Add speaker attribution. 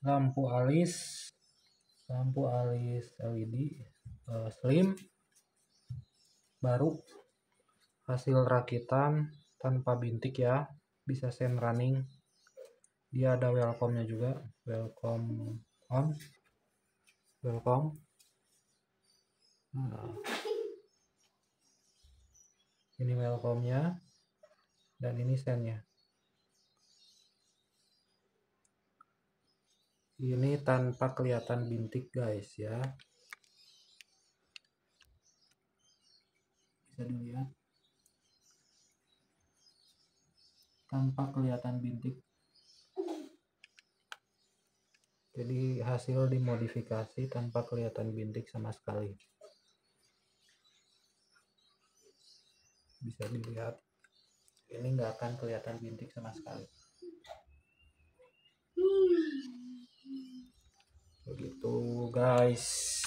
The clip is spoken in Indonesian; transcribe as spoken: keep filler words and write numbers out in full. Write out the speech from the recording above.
Speaker 1: lampu alis lampu alis L E D uh, slim baru, hasil rakitan tanpa bintik ya, bisa sen running. Dia ada welcome nya juga, welcome on, welcome. Nah, ini welcome nya dan ini sen nya. Ini tanpa kelihatan bintik guys ya, bisa dilihat tanpa kelihatan bintik. Jadi hasil dimodifikasi tanpa kelihatan bintik sama sekali. Bisa dilihat, ini nggak akan kelihatan bintik sama sekali. Begitu guys.